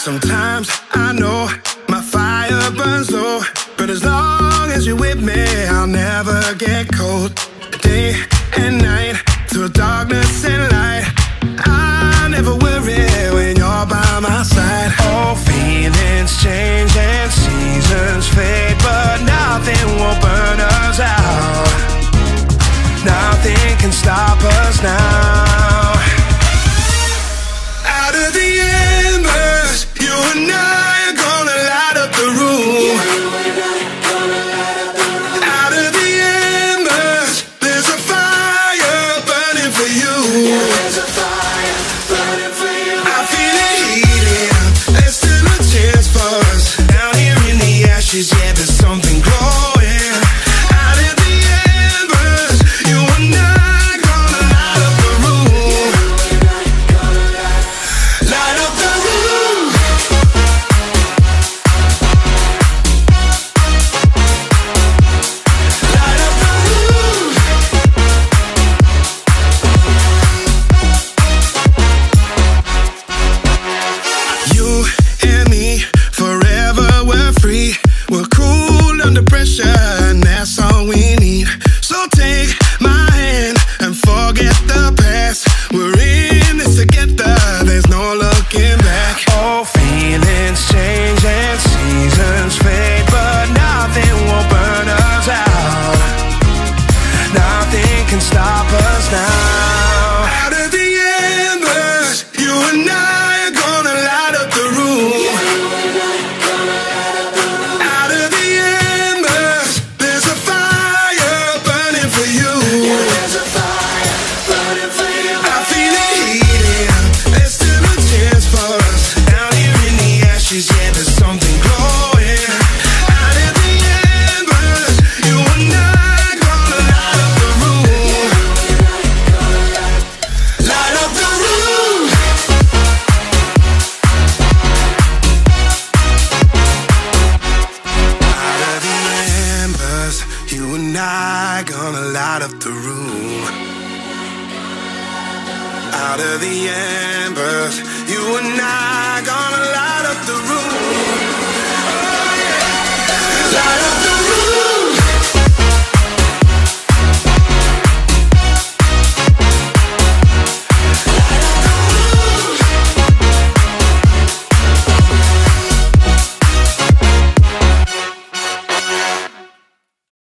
Sometimes I know my fire burns low, but as long as you're with me, I'll never get cold. Day and night, through darkness and light, I never worry when you're by my side. Oh, feelings change and seasons fade, but nothing will burn us out. Nothing can stop us now. Out of the embers, you and I are gonna light up the room. Out of the embers, there's a fire burning for you. There's a fire burning for you. I feel it heating, there's still a chance for us. Down here in the ashes, yeah, there's something glowing. Out of the embers, you and I gonna light up the room. Light up the room. Light up the room. You and me, forever we're free. We're cool under pressure, and that's all we need. So take my hand and forget the past. We're in this together, there's no looking back. Oh, feelings change and seasons fade, but nothing will burn us out. Nothing can stop us now. Out of the embers, you and I are gonna light up the room. Out of the embers, there's a fire burning for you. There's a fire burning for you. I feel it heating, there's still a chance for us. Down here in the ashes, yeah, there's something glowing. Out of the embers, you and I gonna light up the room. Light up the room. Out of the embers, you and I gonna light up the room. Out of the embers, you and I gonna